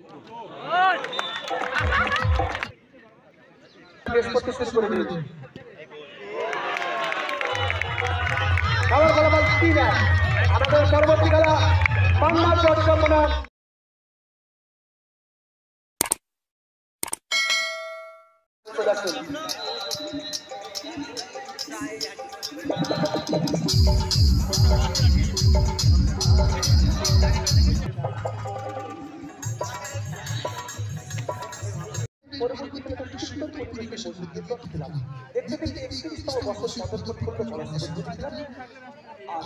খেলার ফলাফল 3-1। আমাদের পরবর্তী খেলা বাংলা চট্টগ্রাম বনাম পরবর্তীকালে একটি সুন্দর পরিবেশে মসজিদ ছিলাম। দেখতে দেখতে 31তম বছর পদার্পণ করতে পড়াশোনা আর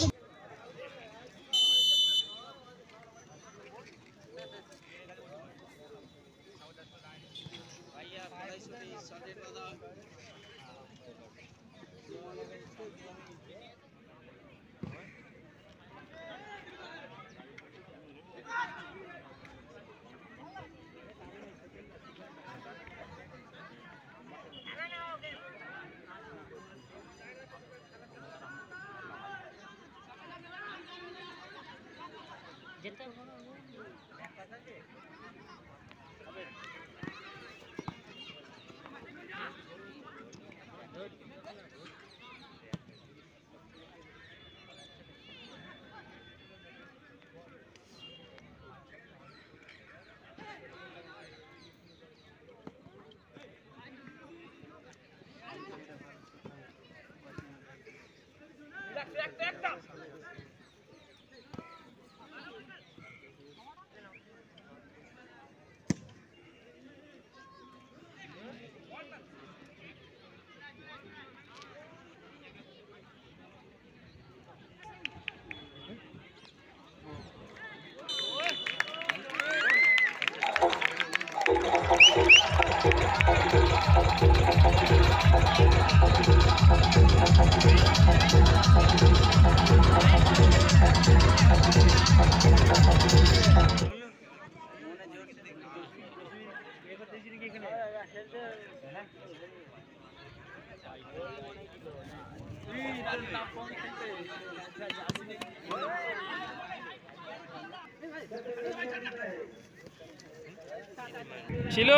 ছিল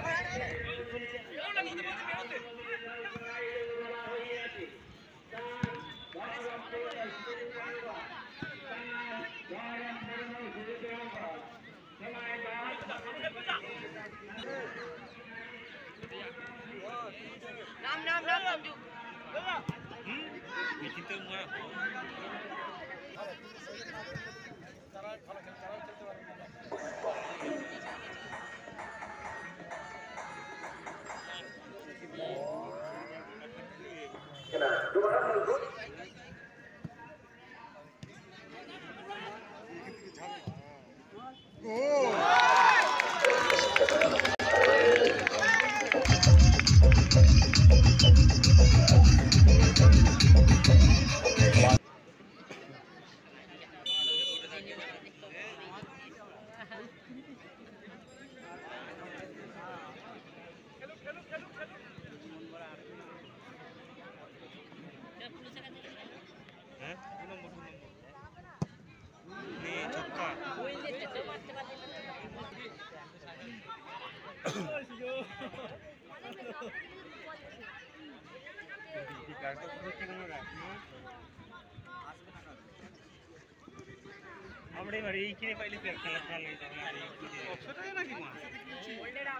আমরা এবার এইখানে পাইলে খেলা খেলা অপশনটাই নাকি মা ওল্ডেরা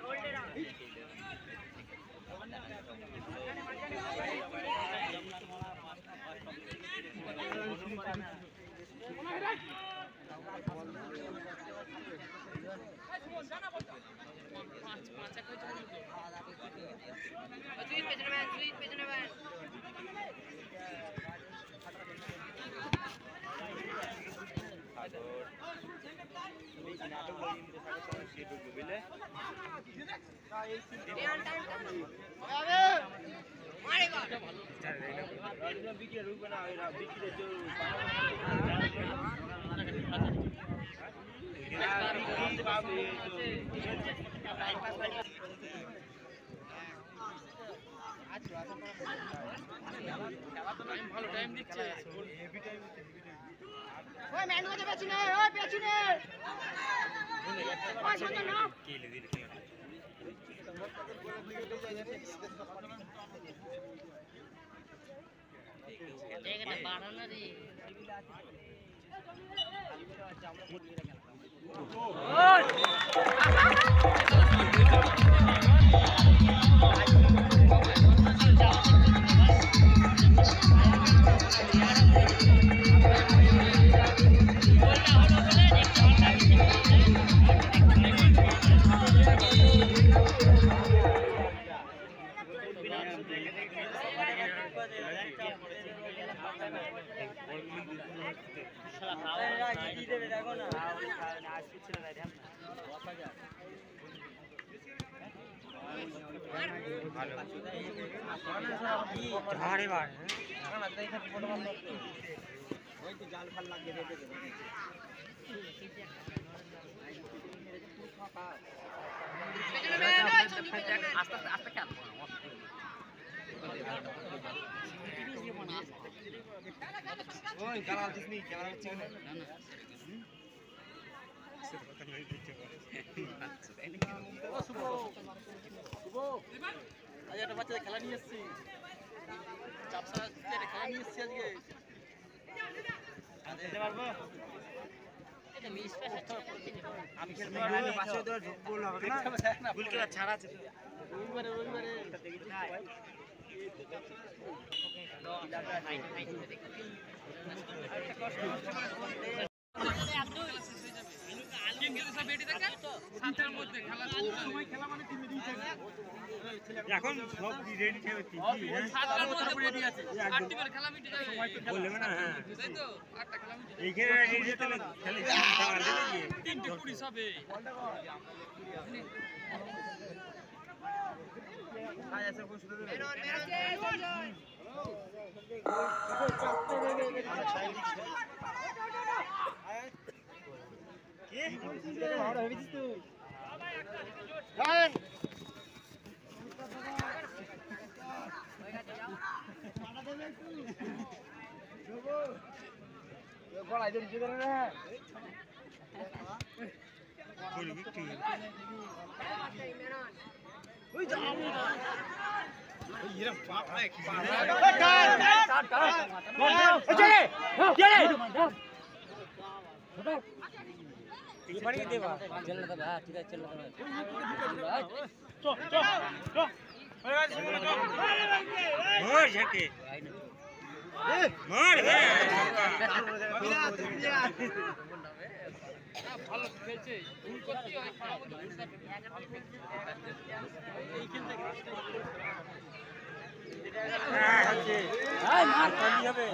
ভালো টাইম দিচ্ছে ওই ম্যান গো পেছনে কেলে দিল খেলা জায়গাটা বাড়ানো রে ঝাড়ে বার আজ একটা বাচ্চাদের খেলা নিয়ে এসেছি চাপসা খেলা নিয়ে এসেছি আজকে আমি খেলতে ছাড়া আছে এখন সব রেডি থাকবে বলবে না হ্যাঁ এইখানে রেডি তাহলে খেলে তিনটে পুলিশ হবে ভালো খেলছে ভুল করতে হয় খারাপ মার করতে হবে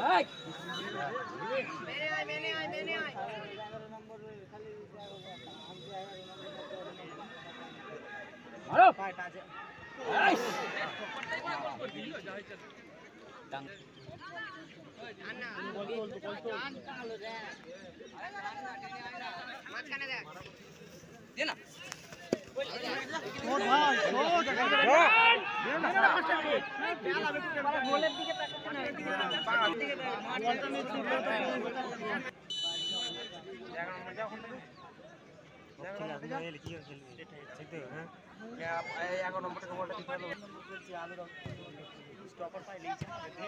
আরো পাটা আছে ডাং আন্না বল জান কালো রে মাঝখানে দেখ দে না ও ভাই ও জায়গা দে না গোলের দিকে তাকাতে না এদিকে বাংলার দিকে বলটা নিয়ে ছুটে জায়গা নম্বর যাও ওখানে কি খেলবি ঠিক তো হ্যাঁ 11 নম্বর থেকে বলটা দিতে হবে বলছি আলু রং স্টপার পাই লেইছে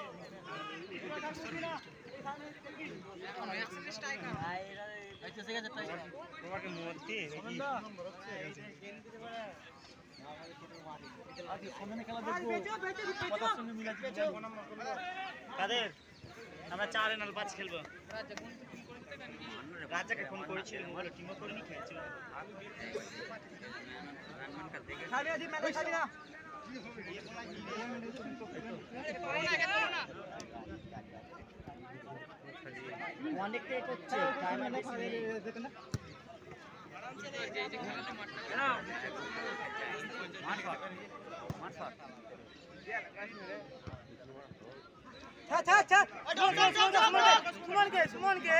এখন এক্সেল স্ট্রাইকার আচ্ছা ঠিক আছে টাইগার তোমাকে মরতে নাকি নম্বর হচ্ছে আজকে সামনে খেলা দেখবো কতর সঙ্গে মিলা দিতে কাদের আমরা 4 এনাল 5 খেলবো রাজাকে ফোন করেছিল মোবাইলে টিমও করেনি খেলছিল খালি আদি ম্যাচ খালি না অনেকটাই করছে টাইম বেশি দেখো না আরামসে এই যে খেলাতে মাঠটা মাঠ সুমন কে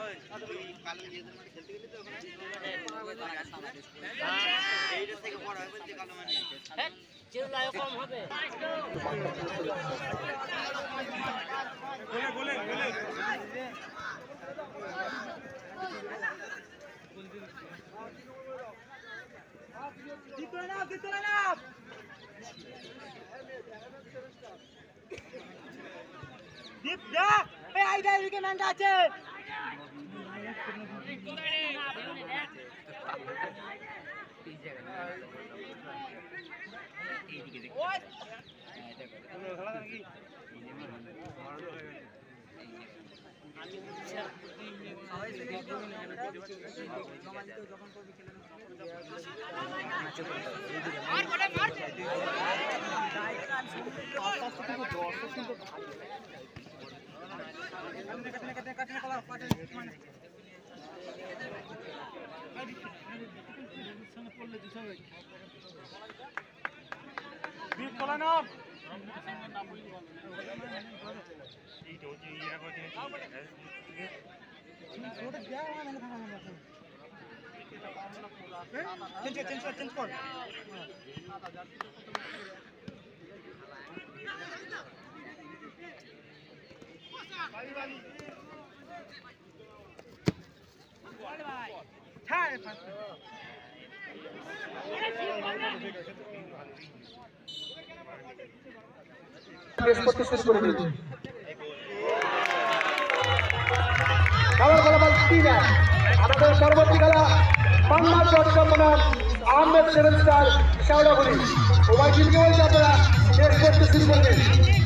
চিল্লায় কম হবে দীপ দা এই আইডা এদিকে ম্যানটা আছে প্রেস করতে শুরু করে দিয়েছে খেলার ফলাফল 3-1 আমাদের পরবর্তী খেলা বাংলার চট্টগ্রাম আহমেদ সেভেন স্টার শাওড়াগুড়ি উভয় টিমকে বলছে আপনারা প্রেস করতে শুরু করবেন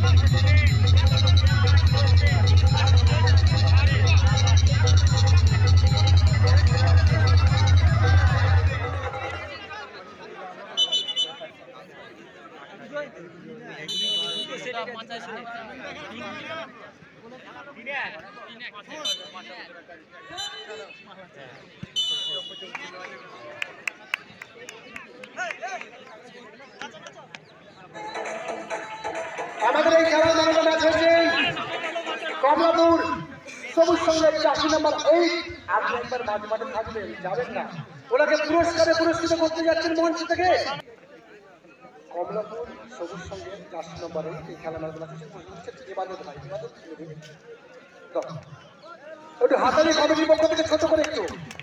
আমাদের এই খেলার নামে ম্যাচ হয়েছে কমলাপুর সবুজ সঙ্গে 4 নম্বর 8 আপনি একবার মাঝে মাঝে থাকবেন যাবেন না ওনাকে পুরস্কারে পুরস্কৃত করতে যাচ্ছেন মঞ্চ থেকে কমলাপুর সবুজ সঙ্গে 4 নম্বর 8 এই খেলা নামে ম্যাচ হচ্ছে ইবাদত ভাই ইবাদত একটু হাতালি কমিটির পক্ষ থেকে ছোট করে একটু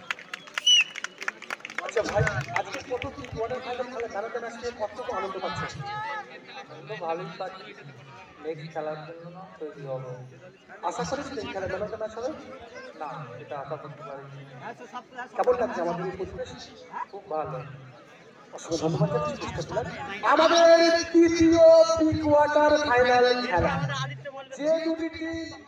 আচ্ছা ভাই আজকে কত কি কোয়ার্টার ফাইনাল খেলে ম্যারাথন আসছে কতটুকু আনন্দ পাচ্ছে তো ভালোই পাচ্ছি নেক্সট খেলার জন্য তৈরি হবো আশা করেছিলেন এই খেলা ম্যারাথন ম্যাচ হবে না এটা আশা করতে পারি কেমন লাগছে আমাদের এই পরিবেশ খুব ভালো অসংখ্য ধন্যবাদ জানাচ্ছি চেষ্টা করলাম আমাদের তৃতীয় প্রি কোয়ার্টার ফাইনাল খেলা যে দুটি টিম